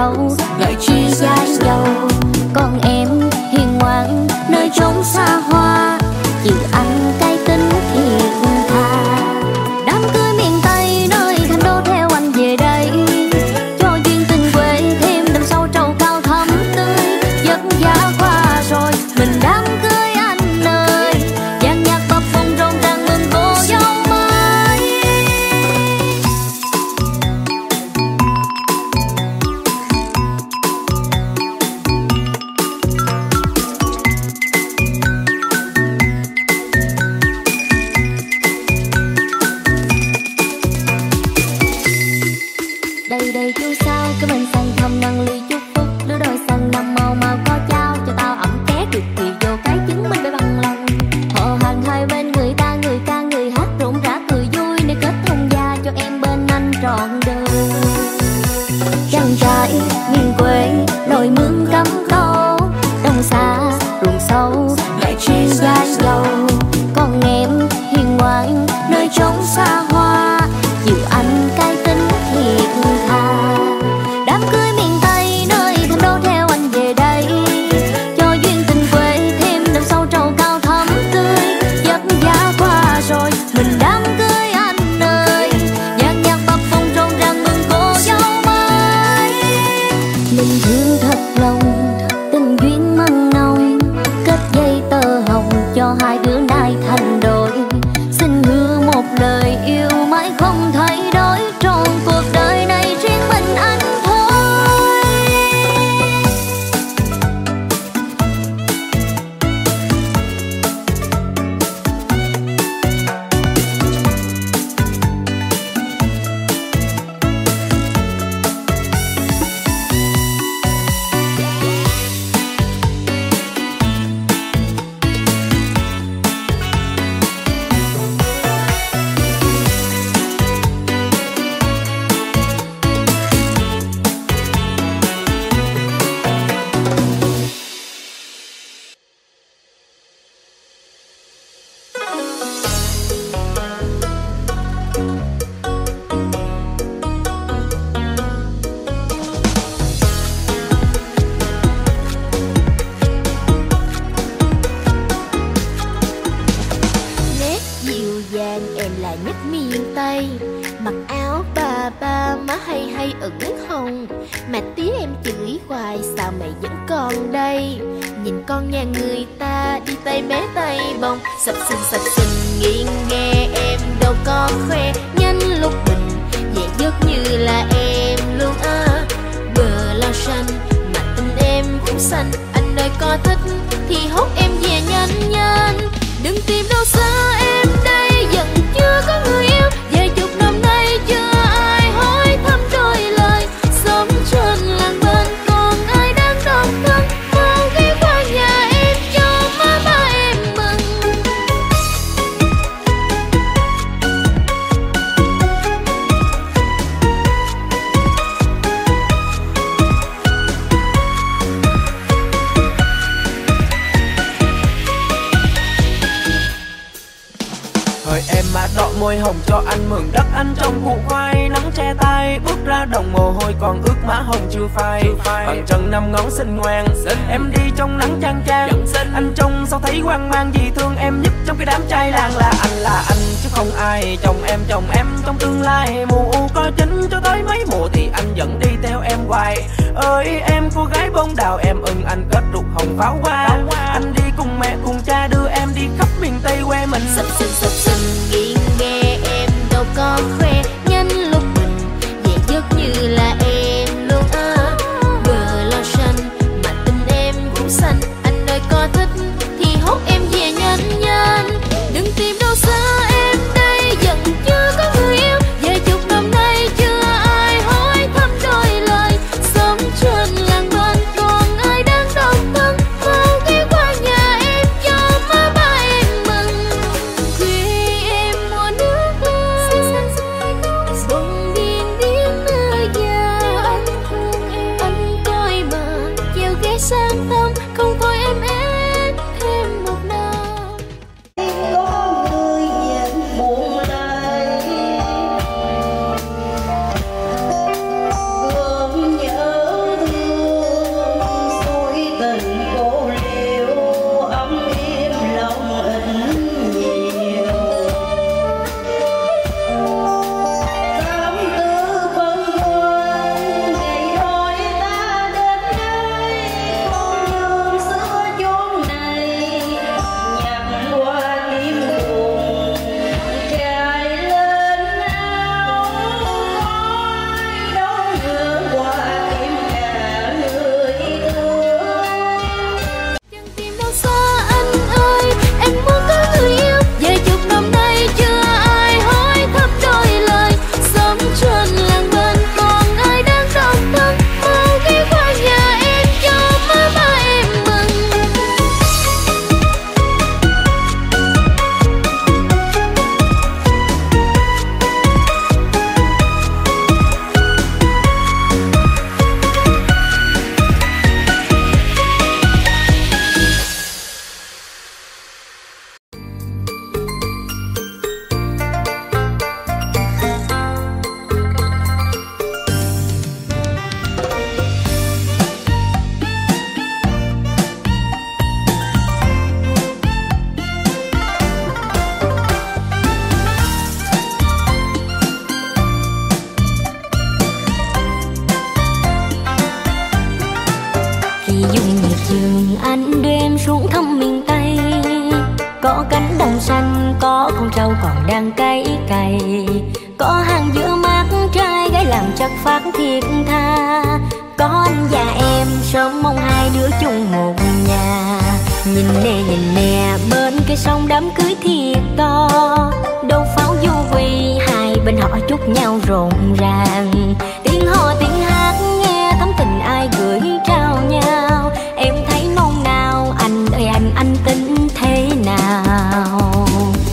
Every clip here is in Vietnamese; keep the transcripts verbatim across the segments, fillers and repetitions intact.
sâu đợi chia dài dầu. Còn em hiền ngoan nơi chốn xa hoa, chịu anh cái tính thiệt thà. Đám cưới miền Tây nơi thành đô theo anh về đây, cho duyên tình quê thêm đậm sâu trầu cao thắm tươi. Giấc giá qua rồi mình đám cưới anh ơi, dàn nhạc bập bùng rộn ràng mừng cô dâu mới. Đây đây chú sao cái bên sang thăm nâng ly chúc phúc, đứa đôi sang năm màu màu có trao cho tao ẩm ké được thì vô cái chứng minh phải bằng lòng. Họ hàng hai bên người ta người ca người hát rộn rã cười vui, để kết hôn gia cho em bên anh trọn đời. Trang trại miền quê đồi mương cắm câu, đông xa ruộng sâu lại chia dài dầu. Còn em hiền ngoan nơi chốn xa hoa, chịu anh cái tính thiệt thà. Đám cưới miền Tây nơi thành đô theo anh về đây, cho duyên tình quê thêm đậm sâu trầu cao thắm tươi. Giấc giá qua rồi mình đám cưới anh ơi, dàn nhạc bập bùng rộn ràng mừng cô dâu mới. Mình thương thật lòng tình duyên mặn nồng, kết dây tơ hồng cho hai đứa nay thành đôi. Xin hứa một lời yêu mãi không thay đổi, trọn cuộc đời này riêng mình anh thôi. Nét dịu dàng em là nhất miền Tây, mặc áo bà ba má hay hay ửng hồng. Mà tía em chửi hoài sao mày vẫn còn đây, nhìn con nhà người ta đi tay bé tay bồng. Sập sình sập sình nghiêng nghe em đâu có khoe, nhanh lúc mình về giấc như là em luôn á. Bờ lao xanh mà tình em cũng xanh, anh ơi có thích thì hốt em về nhanh nhanh. Đừng tìm đâu xa em đây vẫn chưa có người yêu, vài chục năm nay chưa ai hỏi thăm đôi lời. Sống trên làng bên còn ai đang độc thân, mau ghé qua nhà em cho má ba em mừng. Thời em mà đọ môi hồng cho anh mừng đất anh trong củ khoai, nắng che tay bước ra đồng mồ hôi còn ướt má hồng chưa phai. Bằng chân năm ngón xinh ngoan, em đi trong nắng chang chang. Anh trông sao thấy hoang mang, vì thương em nhất trong cái đám trai làng là anh là anh chứ không ai. Chồng em chồng em trong tương lai, mù u có chính cho tới mấy mùa thì anh vẫn đi theo em hoài. Ơi em cô gái bông đào em ưng anh kết ruột hồng pháo hoa. Anh đi cùng mẹ cùng cha đưa em đi khắp miền Tây quê mình. Sập sình sập sình nghiêng nghe em đâu có khoe, nhanh lúc mình về giấc như là em luôn á. Bờ lao xanh mà tình em cũng xanh, anh ơi có thích thì hốt em về nhanh nhanh. Đừng tìm đâu xa em đây vẫn chưa có người yêu, vài chục năm nay chưa ai hỏi thăm đôi lời. Sống trên làng bên còn ai đang độc thân, mau ghé qua nhà em cho má ba em mừng. Khuya em mua nước lên bông điên điên nơi nhà anh thương em. Anh coi mà chiều ghé sang thăm, không thôi em ép thêm một năm. Có người nhẹ buồn lại, gồm nhớ dùng miệt vườn anh đưa em xuống thăm miền Tây. Có cánh đồng xanh, có con trâu còn đang cày cày, có hàng dừa mát trai gái làm chất phát thiệt tha. Có anh và em sớm mong hai đứa chung một nhà. Nhìn nè nhìn nè bên cái sông đám cưới thiệt to, đâu pháo du quỳ hai bên họ chúc nhau rộn ràng. Tiếng hò tiếng hát nghe thắm tình ai gửi trao nhau. Em thấy nôn nao anh ơi anh anh tính thế nào?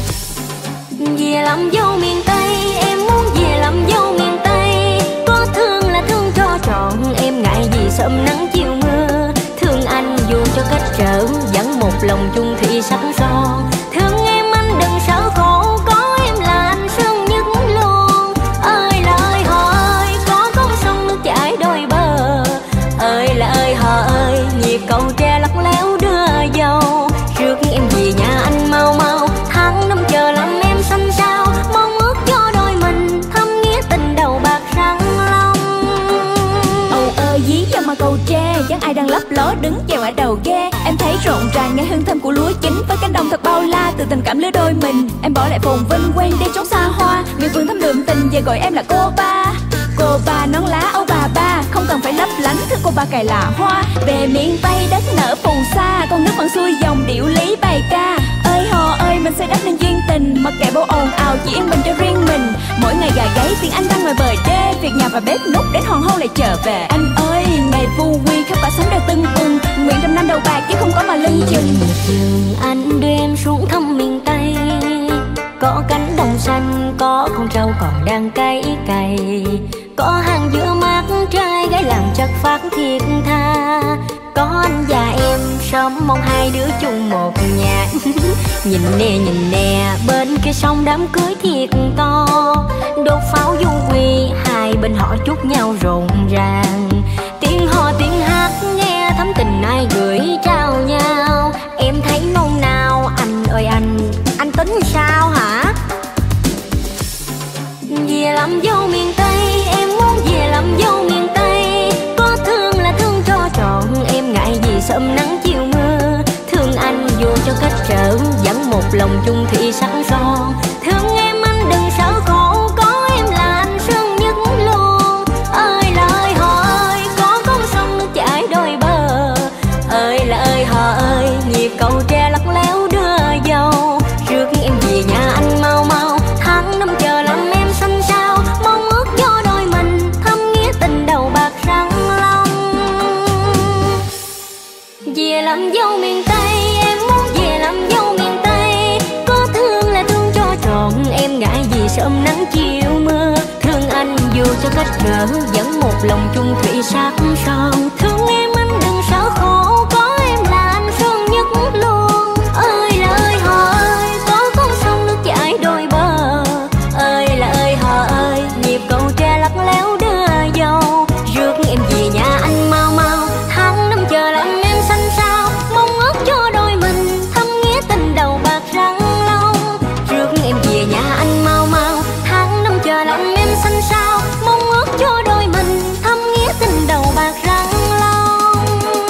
Về làm dâu miền Tây, em muốn về làm dâu miền Tây. Có thương là thương cho trọn, em ngại gì sớm nắng chiều mưa. Thương anh dù cho cách trở, vẫn một lòng chung thủy sắc son. Thương em anh đừng sợ khổ, có em là anh sương nhất luôn. Ơi là ơi họ ơi, có con sông nước chảy đôi bờ. Ơi là ơi họ ơi, nhịp cầu tre lắc léo đưa dâu. Rước em về nhà anh mau mau, tháng năm chờ làm em xanh sao. Mong ước cho đôi mình thâm nghĩa tình đầu bạc răng long. Âu ơi dí cho mà cầu tre, chẳng ai đang lấp ló đứng chèo ở đầu ghe. Em thấy rộn ràng nghe hương thơm của lúa chín, với cánh đồng thật bao la từ tình cảm lứa đôi mình. Em bỏ lại phồn vinh quen đi trốn xa hoa, người vườn thắm đượm tình về gọi em là cô ba. Cô ba nón lá âu bà ba, không cần phải lấp lánh thứ cô ba cài là hoa. Về miền Tây đất nở phồn xa, con nước vẫn xuôi dòng điệu lý bài ca. Ơi hò ơi mình xây đắp nên duyên tình, mặc kệ bao ồn ào chỉ yên bình cho riêng mình. Mỗi ngày gà gáy tiếng anh đang ngoài bờ đê, việc nhà và bếp nút đến hoàng hôn lại trở về. Anh ơi ngày vu quy khắp cả sống đều tưng bừng, nguyện trăm năm đầu bạc chứ không có mà lưng chừng. Anh đưa em xuống thăm miền Tây, có cánh đồng xanh, có con trâu còn đang cày cày, có hàng dừa mát trai gái làm chất phát thiệt tha. Có anh và em sớm mong hai đứa chung một nhà. Nhìn nè nhìn nè bên kia sông đám cưới thiệt to, đốt pháo du quỳ hai bên họ chúc nhau rộn ràng. Tiếng hò tiếng hát nghe thắm tình ai gửi trao nhau. Em thấy nôn nao anh ơi anh anh tính sao hả? Về làm dâu miền Tây, em muốn về làm dâu miền Tây. Có thương là thương cho trọn, em ngại gì sớm nắng chiều mưa. Thương anh dù cho cách trở, vẫn một lòng chung thủy sắc son. Thương em anh đừng sợ khổ, có em là anh sương nhất luôn. Ơi là ơi họ ơi, có con sông nước chảy đôi bờ. Ơi là ơi họ ơi, nhịp cầu tre lắc léo đưa dâu. Rước em về nhà anh mau mau, tháng năm chờ làm em xanh sao. Mong ước cho đôi mình thâm nghĩa tình đầu bạc răng long. Về làm dâu miền Tây, em muốn về làm dâu miền Tây. Có thương là thương cho trọn, em ngại gì sớm nắng chiều mưa. Thương anh dù cho cách trở, vẫn một lòng chung thủy sắc son. Thương em anh đừng sợ khổ, có em là anh sương nhất luôn. Ơi là ơi họ ơi, có con sông nước chảy đôi bờ. Ơi là ơi họ ơi, nhịp cầu tre lắc léo đưa dâu. Rước em về nhà anh mau mau, tháng năm chờ làm em xanh sao. Mong ước cho đôi mình thâm nghĩa tình đầu bạc răng long. Rước em về nhà anh mau mau, tháng năm chờ làm em xanh sao. Mong ước cho đôi mình thâm nghĩa tình đầu bạc răng long.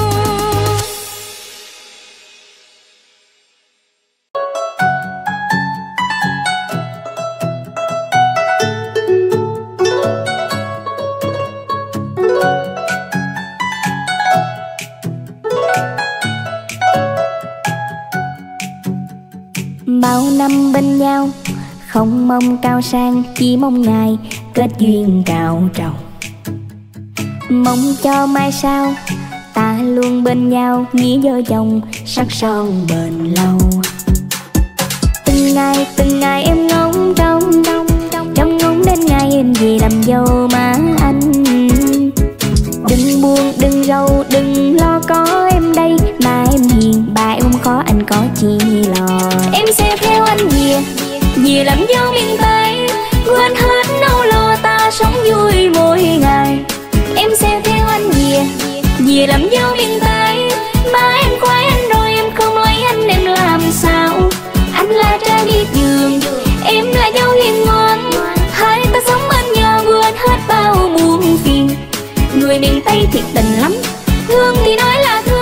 Bao năm bên nhau, không mong cao sang, chỉ mong ngày kết duyên cao trầu. Mong cho mai sau, ta luôn bên nhau, nghĩa vợ chồng sắc son bền lâu. Từng ngày, từng ngày em ngóng trông, trông ngóng đến ngày em về làm dâu má anh. Đừng buồn, đừng rầu, đừng lo có em đây. Mà em hiền, bà em không khó, anh có chi lo. Em sẽ theo anh về, về làm dâu miền Tây. Quên hết nỗi lo, ta sống vui mỗi ngày. Em sẽ theo anh về, về làm dâu miền Tây. Ba em khoái anh rồi, em không lấy anh em làm sao? Anh là trai biết giường, em là dâu hiền ngoan. Hai ta sống bên nhau, quên hết bao muôn phiền. Người miền Tây thiệt tình lắm, thương thì nói là thương.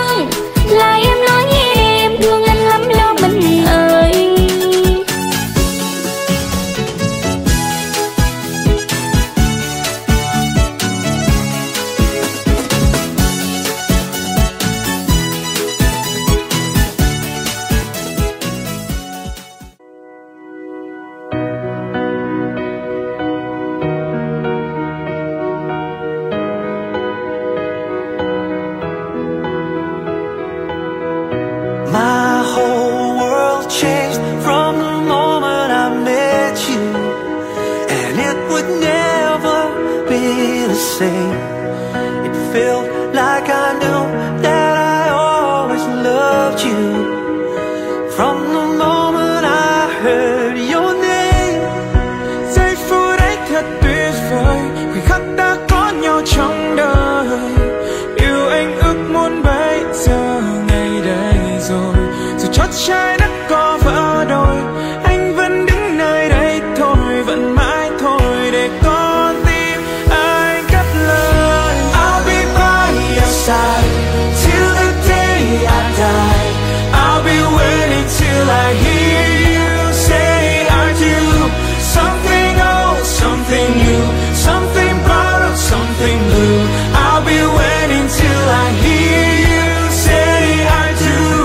say. It felt like I knew that I always loved you. From the moment I heard your name, giây phút ấy thật tuyệt vời, khoảnh khắc ta có nhau trong đời. Yêu anh ước muốn bây giờ ngày đây rồi, dù chót trái đất có vỡ đôi, anh vẫn đứng nơi đây thôi, vẫn mãi thôi để con tim anh cất lời. I'll be by your side till the day I die. I'll be waiting till I hear you say I do. Something old, something new, something bright or something blue. I'll be waiting till I hear you say I do.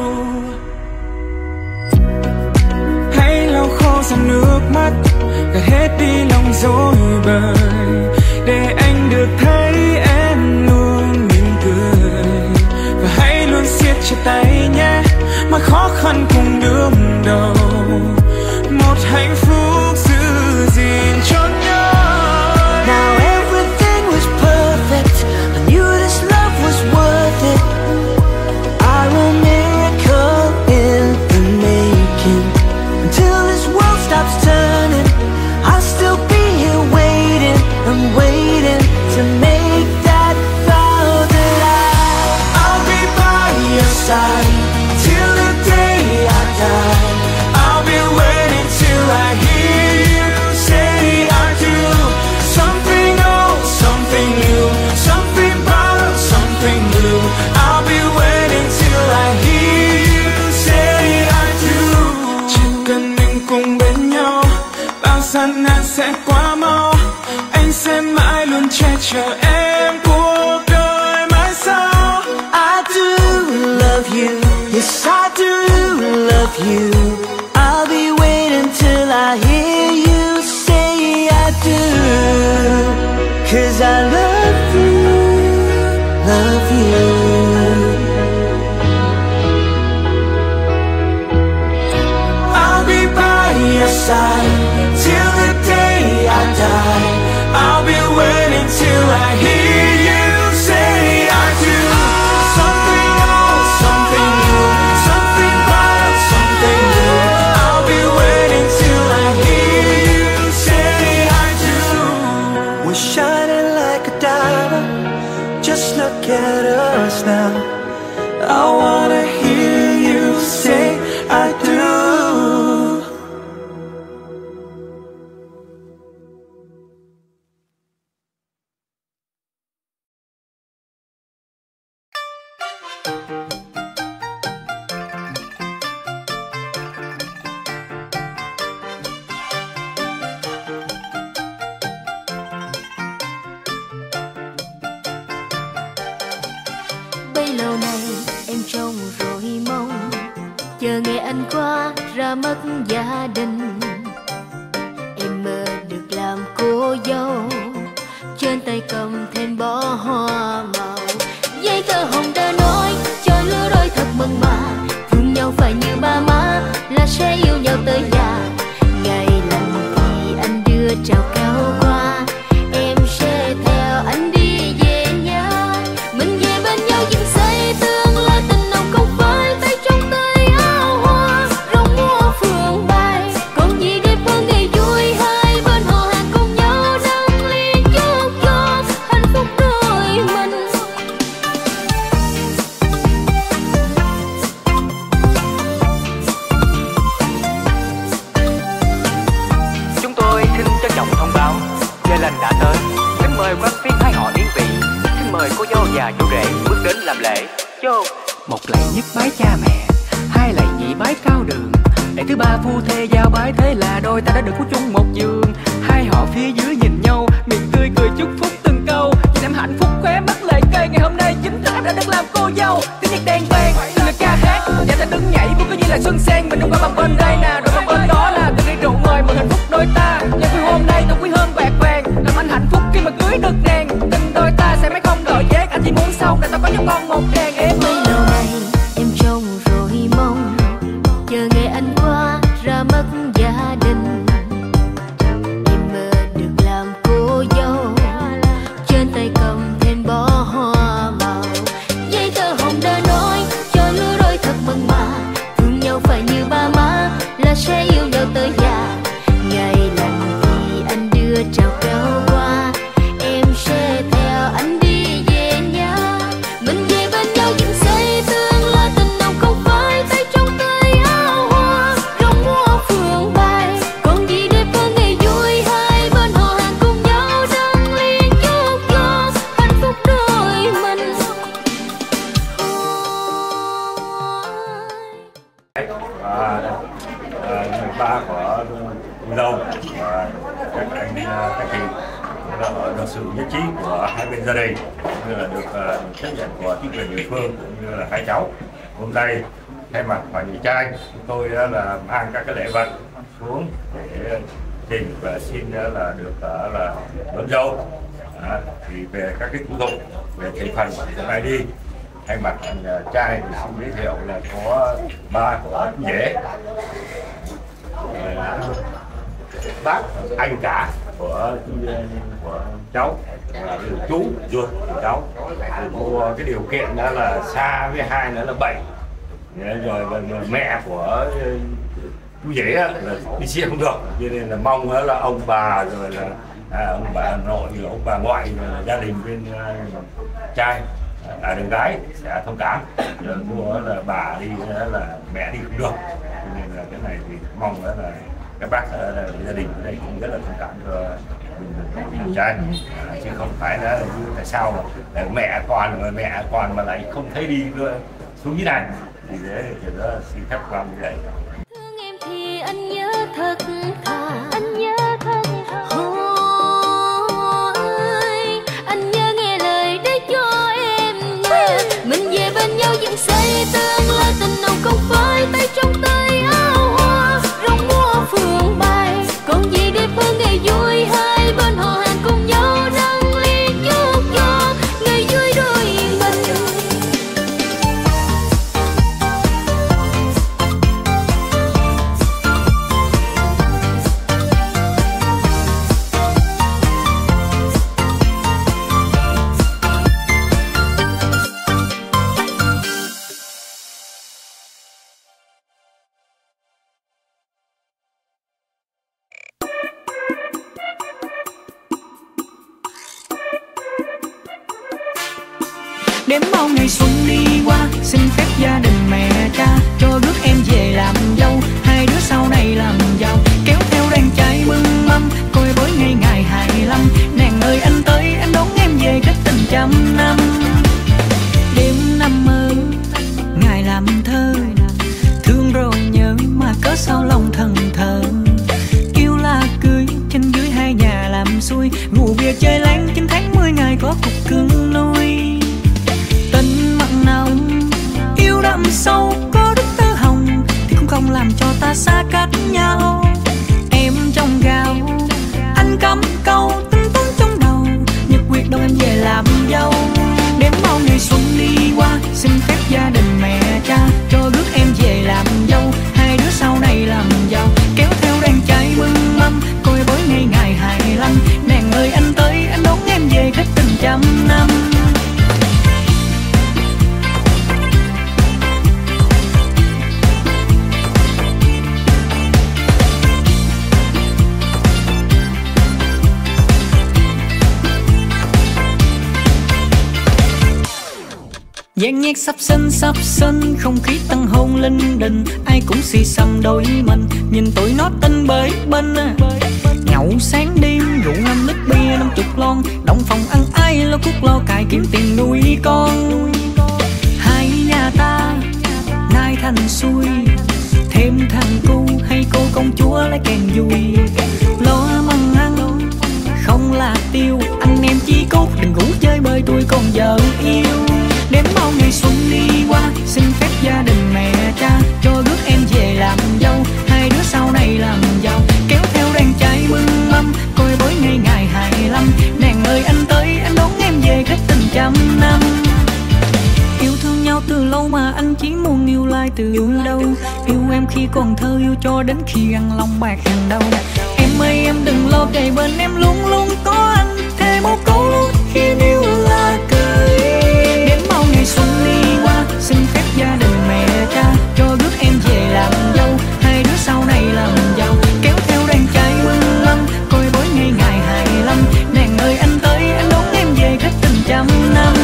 Hãy lau khô dòng nước mắt, gạt hết đi lòng rối bời, để anh được thấy em luôn mỉm cười. Và hãy luôn siết chặt tay nhé, mọi khó khăn cùng đương đầu, một hạnh phúc giữ gìn cho nhau. Now everything was perfect, I knew this love was worth it. I'm a miracle in the making. Until this world stops turning, I'll still be here waiting, I'm waiting to make that vow that I I'll be by your side till the day I die. I'll be waiting till I hear you say I do. Something old, something new, something bright, something blue. I'll be waiting till I hear you say I do. Chỉ cần mình cùng bên nhau, bao gian nan sẽ qua mau. Anh sẽ mãi luôn che chở em cuộc đời mãi sau. I do love you, yes I do love you. I'll be waiting till I hear you say I do. Cause I love you, love you. I'll be by your side till the day I die. I'll be waiting till I hear you say I do. Something old, something new, something bright, something new. I'll be waiting till I hear you say I do. We're shining like a diamond, just look at us now. I wanna hear you say I do. Bấy lâu nay em trông rồi mong, chờ ngày anh qua ra mắt gia đình. Em mơ được làm cô dâu, trên tay cầm thêm bó hoa màu. Giấy tờ hồng đã nói cho lứa đôi thật mừng mà, thương nhau phải như ba má là sẽ yêu nhau tới già. Ngày lành thì anh đưa trao cao qua, em sẽ theo anh đi về nhà. Mình về bên nhau dựng xây tương lai tình nồng không phải tay trong tay áo hoa. Rong mua phượng bay, còn gì đẹp hơn ngày vui hai bên họ hàng cùng nhau nâng ly chúc cho hạnh phúc đôi mình. Chúng tôi xin trân trọng thông báo, giờ lành đã tới. Kính mời quan viên hai họ điển vị, xin mời cô dâu và chú rể bước đến làm lễ. Vô. Một lạy nhất bái cha mẹ, hai lạy nhị bái cao đường, lạy thứ ba phu thê giao bái, thế là đôi ta đã được ngủ chung một giường. Hai họ phía dưới nhìn nhau, miệng tươi cười chúc phúc từng câu. Nhìn em hạnh phúc khóe mắt lời cây, ngày hôm nay chính thức em đã được làm cô dâu. Tiếng nhạc đàn vang, từng lời ca hát, và ta đứng nhảy vui cứ như là xuân sen. Mình không qua bằng bên đây nè, rồi bằng bên đó là từng ly rượu mời mừng hạnh phúc đôi ta. Ngày vui hôm nay thật quý hơn bạc vàng, làm anh hạnh phúc khi mà cưới được nàng. Tình đôi ta sẽ mãi không đổi giác, anh chỉ muốn sau này ta có nhau con một đàn em. Bấy lâu nay em trông rồi mong, chờ ngày anh qua ra mắt gia đình. Em mơ được làm cô dâu, ba của cô dâu và các anh các chị là được sự nhất trí của hai bên gia đình, như là được chấp nhận của chính quyền địa phương cũng như là hai cháu. Hôm nay thay mặt bà nhà trai, chúng tôi là mang các cái lễ vật xuống để trình và xin là được là đón dâu. À, thì về các cái thủ tục về thành phần của ai đi, thay mặt nhà trai thì xin giới thiệu là có ba của chú rể, bác anh cả của của cháu, chú ruột của cháu. Một cái điều kiện đó là xa, với hai nữa là bệnh, rồi, rồi, rồi mẹ của chú rể là đi xe không được, cho nên là mong là ông bà rồi là à, ông bà nội, ông bà ngoại, rồi là gia đình bên uh, trai à, đứa gái sẽ thông cảm. Rồi mua là bà đi là mẹ đi không được, cho nên là cái này thì mong là các bác là gia đình ở đây cũng rất là thông cảm cho mình trai, à, chứ không phải là như tại sao mà mẹ còn rồi mẹ còn mà lại không thấy đi nữa xuống như này, thì thế thì đó xin phép làm như vậy. Thương em thì anh nhớ thật thà, anh nhớ thật thà. Ôi, anh nhớ nghe lời để cho em nghe. Mình về bên nhau dựng xây tương lai, tình nồng không phai tay trong tay áo hoa, rong mua phượng bay. Còn gì để phương ngày vui, hai bên họ hàng cùng nhau nâng ly chúc cho ngày vui đôi mình. Đếm bao ngày xuân đi qua, xin phép gia đình mẹ cha cho rước em về làm dâu, hai đứa sau này làm giàu, kéo theo đàn trai mừng mâm, coi với ngày ngày hai lăm. Nàng ơi anh tới, anh đón em về kết tình trăm năm. Đêm năm mơ, ngày làm thơ, thương rồi nhớ mà cớ sao lòng thần thờ. Yêu là cưới, trên dưới hai nhà làm xuôi, ngủ bia chơi láng chín tháng mười ngày có cục cưng nuôi. Tình mặn nồng yêu đậm sâu, có đức tơ hồng thì cũng không làm cho ta xa cách nhau. Em trong gạo, anh cắm câu tính toán trong đầu, nhật quyết đâu em về làm dâu. Đếm bao ngày xuân đi qua, xin phép gia đình mẹ cha cho rước em về làm dâu, hai đứa sau này làm giàu, kéo theo đàn trai mừng mâm, coi với ngày ngày hai lăm. Nàng ơi anh tới, anh đón em về kết tình trăm năm. Dàn nhạc sắp sân sắp sân, không khí tăng hôn linh đình, ai cũng xì xầm đôi mình, nhìn tụi nó tinh bới bên. Nhậu sáng đêm rượu năm lít bia năm chục lon, động phòng ăn ai lo cuốc lo cài kiếm tiền nuôi con. Hai nhà ta nay thành xuôi, thêm thằng cu hay cô công chúa lấy kèn vui. Lo măng ăn không là tiêu, anh em chí cốt đừng ngủ chơi bơi tôi còn vợ yêu. Đếm bao ngày xuân đi qua, xin phép gia đình mẹ cha cho rước em về làm dâu, hai đứa sau này làm giàu, kéo theo đàn trai mừng mâm, coi với ngày ngày hai lăm. Nàng ơi anh tới, anh đón em về kết tình trăm năm. Yêu thương nhau từ lâu mà anh chỉ muốn yêu lại từ đâu. Yêu em khi còn thơ, yêu cho đến khi ăn lòng bạc hàng đầu. Em ơi em đừng lo, kề bên em luôn luôn có anh, thề một câu luôn khi yêu là cưới. Đến bao ngày xuân đi qua, xin phép gia đình mẹ cha cho rước em về làm dâu, hai đứa sau này làm giàu, kéo theo đàn trai mừng mâm, coi với ngày ngày hai lăm. Nàng ơi anh tới, anh đón em về kết tình trăm năm.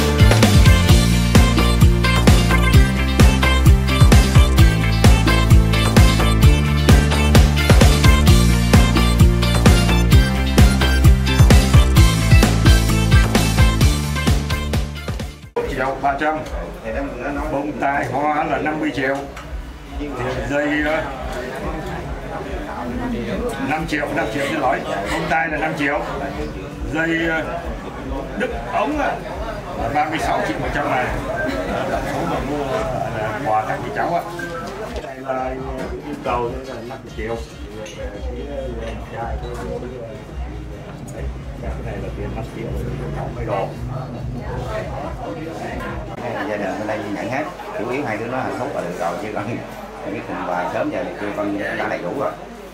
ba trăm, bông tai hoa là năm mươi triệu, dây năm triệu, năm triệu xin lỗi. Bông tai là năm triệu. Dây đứt ống là ba mươi sáu triệu một trăm ngàn. Tổng số mà mua là quà các chị cháu á. Đây là yêu cầu là năm triệu. Cái này là tiền năm triệu sáu mươi độ. Gia đình bên đây nhận hết, chủ yếu hai đứa nó hạnh phúc là được rồi, chứ còn cái phần quà sớm giờ thì chưa con đã đầy đủ rồi.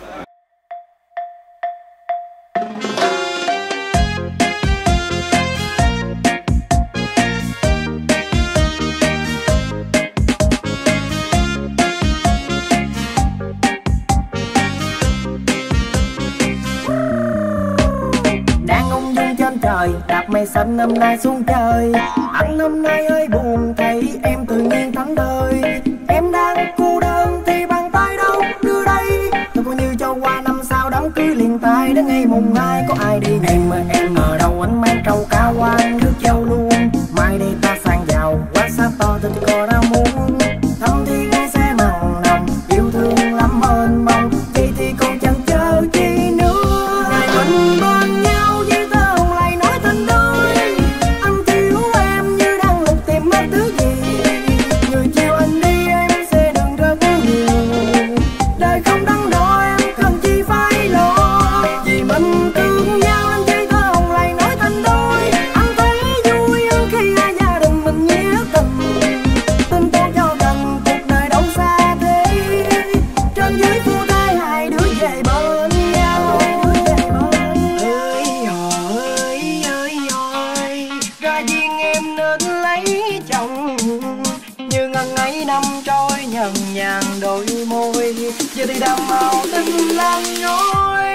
Đạp mây xanh năm nay xuống trời. Anh hôm nay hơi buồn thấy em tự nhiên thánh thơi. Em đang cô đơn thì bàn tay đâu đưa đây. Tôi coi như cho qua năm sau đám cưới liền tay. Đến ngày mùng hai có ai đi em mà em ở đâu anh mang trâu cao quan nước châu luôn. Mai đây ta sang giàu quá xa to tôi có ra muốn. Thăm thì nghe sẽ mặn nồng yêu thương lắm ơn mong. Vậy thì còn chẳng chờ chi nữa. Ngày mình bên nhau với tơ hồng lại nói tình đôi. Anh thiếu em như đang lục tìm mất thứ gì. Người chiều anh đi em sẽ đừng rất nhiều. Đời không đắn đo em cần chi phải lo. Vì mình thương nhau anh chơi tơ hồng lại nói tình đôi. Anh thấy vui hơn khi hai gia đình mình nghĩa tình. Tình tôi cho gần cuộc đời đâu xa thế. Trên dưới phu thê hai đứa về bên nhau. Ơi ơi ơi ơi, ra duyên em nên lấy chồng. Như ngần ấy năm trôi nhần nhàn đôi môi. Giờ thì đam màu tình lan nhói.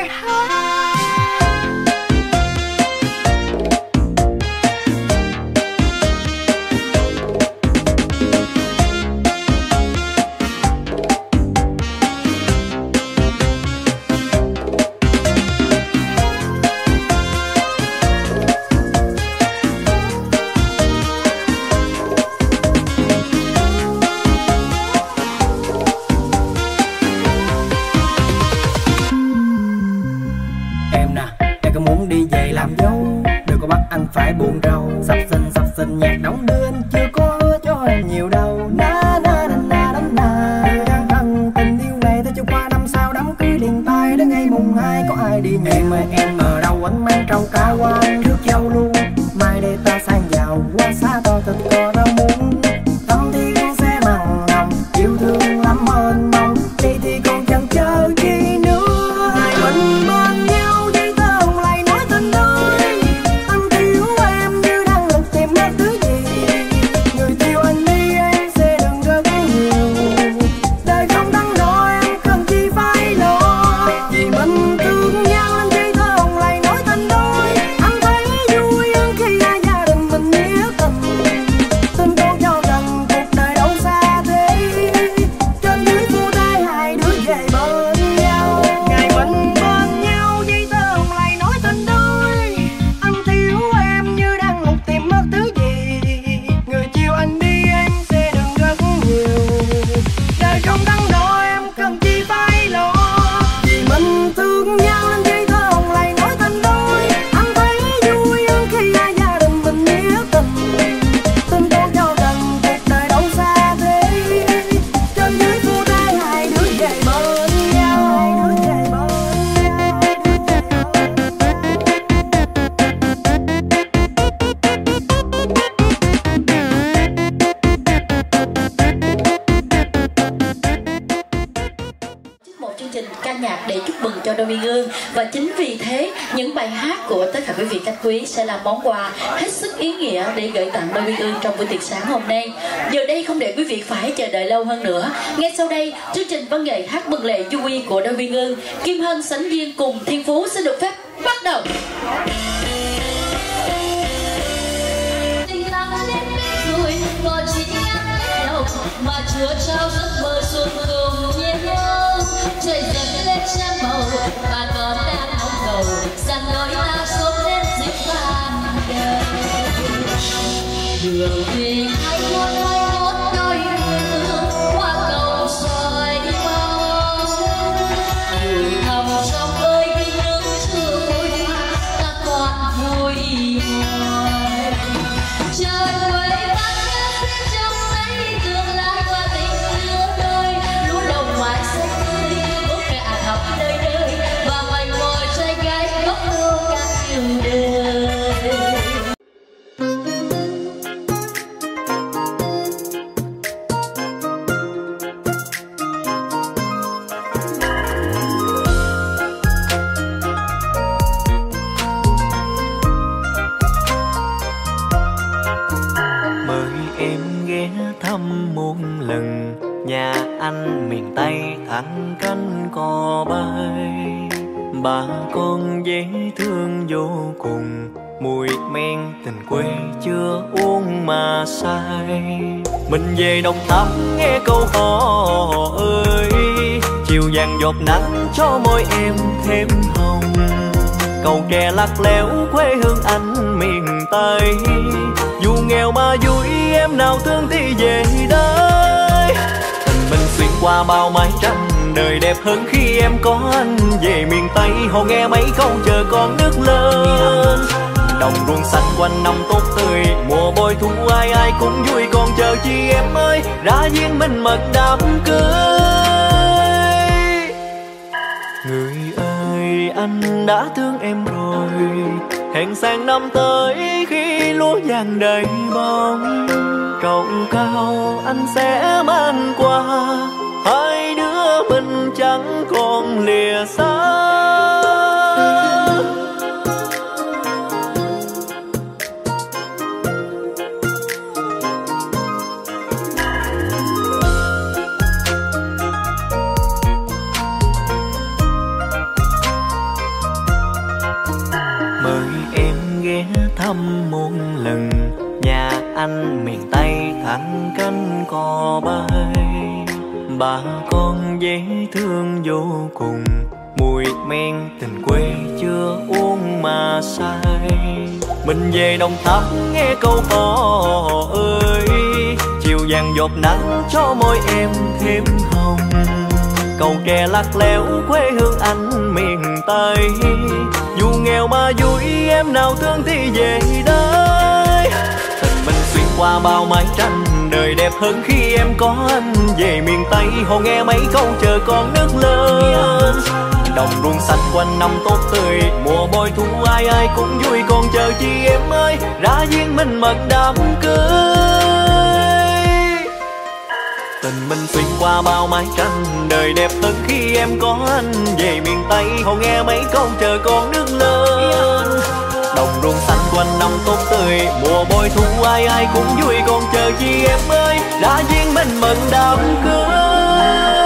Em nè, em có muốn đi về làm dâu. Đừng có bắt anh phải buồn rầu. Sắp sinh sắp sinh nhạc đóng đưa anh chưa có hứa cho em nhiều đâu. Na na na na na na. Đang thân tình yêu này ta cho qua năm sau đám cưới liền tay. Đến ngày mùng hai có ai đi nhẹ. Em ơi em ở đâu anh mang trâu cao quan nước châu luôn. Mai đây ta sang giàu qua xa to thật có ra muốn. Tâm thì con sẽ mặn nồng yêu thương lắm ơn mong. Đi thì còn chẳng chờ chi nữa. Hai mình bên nhau với tơ hồng lại nói tình đôi. Anh thiếu em như đang lục tìm mất thứ gì. Người yêu anh đi em sẽ đừng rất nhiều. Đời không đắn đo em cần chi phải lo. Vì mình thương nhau anh với tơ hồng lại nói tình đôi. Anh thấy vui hơn khi hai gia đình mình nghĩa tình. Tình con cho gần cuộc đời đâu xa thế. Trên dưới phu thê hai đứa về bên nhau. Ngày mình bên nhau với tơ hồng lại nói tình đôi. Anh thiếu em như đang lục tìm mất thứ gì. Người chiều anh đi em sẽ đừng rất nhiều. Đời không đắn đo em cần chi phải lo. Vì mình thương nhau anh với tơ hồng lại nói tình đôi. Anh thấy vui hơn khi hai gia đình mình nghĩa tình. Tình con cho gần cuộc đời đâu xa thế. Trên dưới phu thê hai đứa về bên nhau. Hai đứa về bên nhau. Một chương trình ca nhạc để chúc mừng cho đôi uyên ương. Và chính vì thế những bài hát của tất cả quý vị khách quý sẽ là món quà hết sức ý nghĩa để gửi tặng đôi uyên ương trong buổi tiệc sáng hôm nay. Giờ đây không để quý vị phải chờ đợi lâu hơn nữa. Ngay sau đây chương trình văn nghệ hát mừng lễ vui của đôi uyên ương Kim Hân, Sánh Duyên cùng Thiên Phú xin được phép bắt đầu. Tình ta đã đến bên rồi, còn chỉ nhắc nhau mà chưa trao giấc mơ xuân cùng nhau. Trời dần lên trang màu, bà con đang mong cầu rằng đôi ta sớm đến dịp vàng đời. Đường về hai con hai con đôi uyên ương, hoa cầu soi mau. Dù ghé thăm một lần nhà anh miền Tây thẳng cánh cò bay. Bà con dễ thương vô cùng, mùi men tình quê chưa uống mà say. Mình về Đồng Tháp nghe câu hò ơi, chiều vàng giọt nắng cho môi em thêm hồng. Cầu kè lắc léo quê hương anh miền Tây, dù nghèo mà vui em nào thương thì về đây. Tình mình xuyên qua bao mái tranh, đời đẹp hơn khi em có anh. Về miền Tây họ nghe mấy câu chờ con nước lớn, đồng ruộng xanh quanh năm tốt tươi, mùa bội thu ai ai cũng vui. Còn chờ chi em ơi, ra duyên mình mật đám cưới. Người ơi anh đã thương em rồi, hẹn sang năm tới khi lúa vàng đầy bông. Trầu cao anh sẽ mang qua, hai đứa mình chẳng còn lìa xa. Thăm một lần nhà anh miền Tây thẳng cánh cò bay. Bà con dễ thương vô cùng, mùi men tình quê chưa uống mà say. Mình về Đồng Tháp nghe câu hò ơi, chiều vàng giọt nắng cho môi em thêm hồng. Cầu kè lắc léo quê hương anh miền Tây, dù nghèo mà vui em nào thương thì về đây. Tình mình xuyên qua bao mái tranh, đời đẹp hơn khi em có anh. Về miền Tây họ nghe mấy câu chờ con nước lớn, đồng ruộng xanh quanh năm tốt tươi, mùa bội thu ai ai cũng vui. Còn chờ chi em ơi, ra duyên mình mật đám cưới. Tình mình xuyên qua bao mái tranh, đời đẹp hơn khi em có anh. Về miền Tây họ nghe mấy câu chờ con nước lớn, đồng ruộng xanh quanh năm tốt tươi, mùa bội thu ai ai cũng vui. Còn chờ chi em ơi, đã duyên mình mừng đám cưới.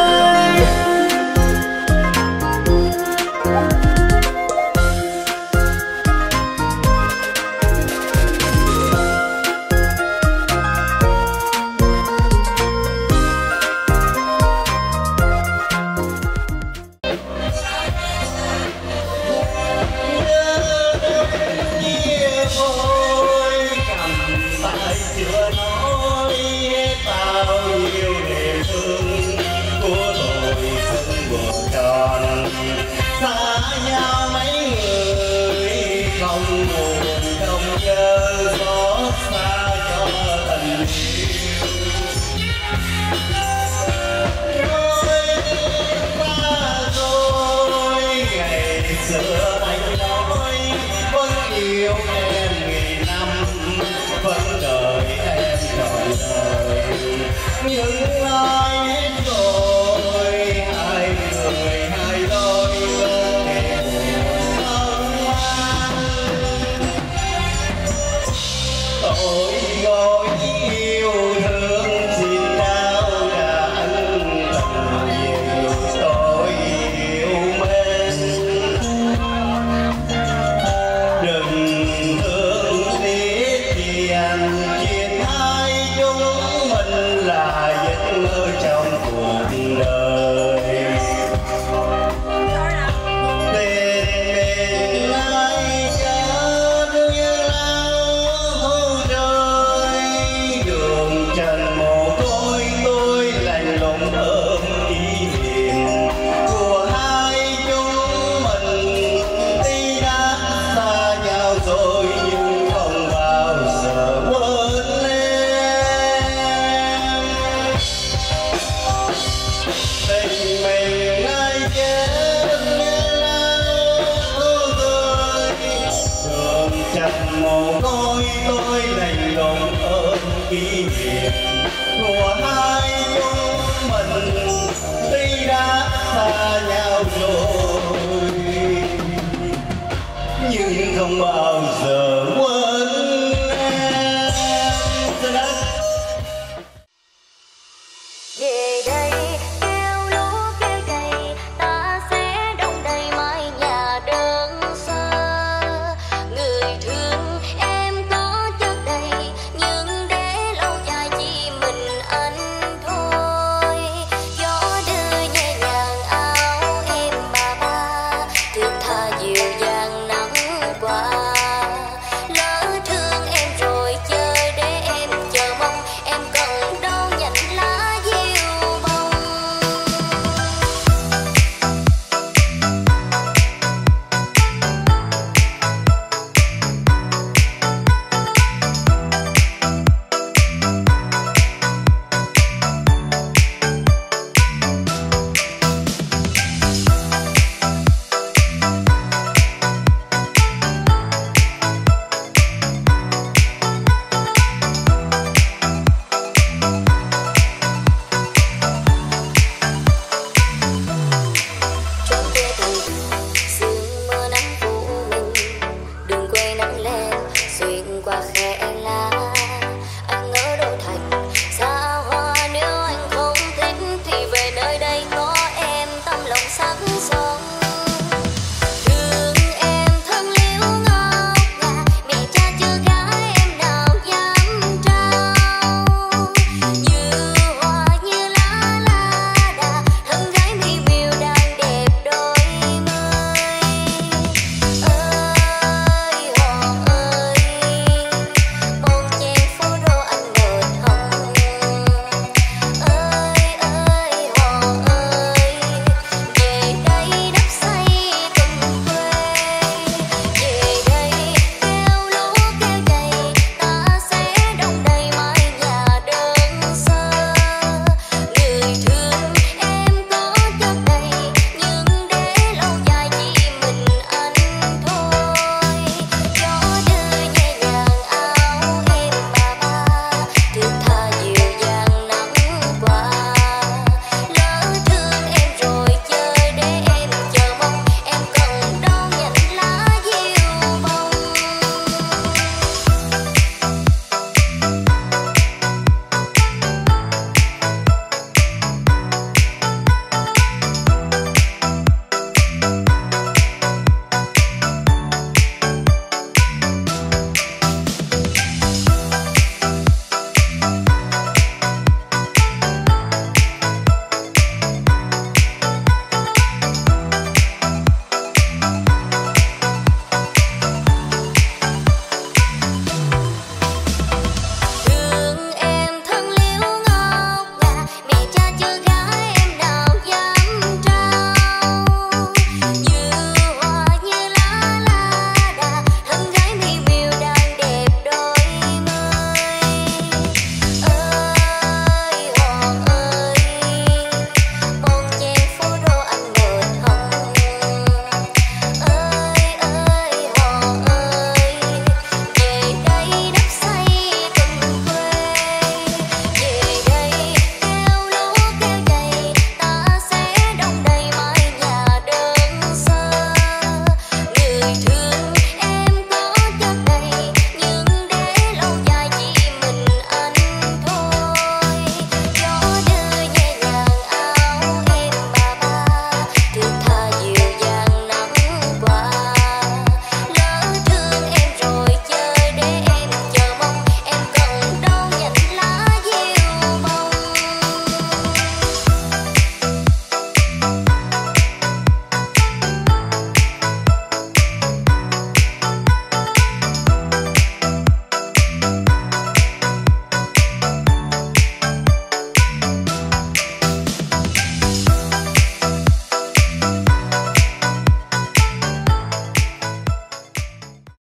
nhưng không bao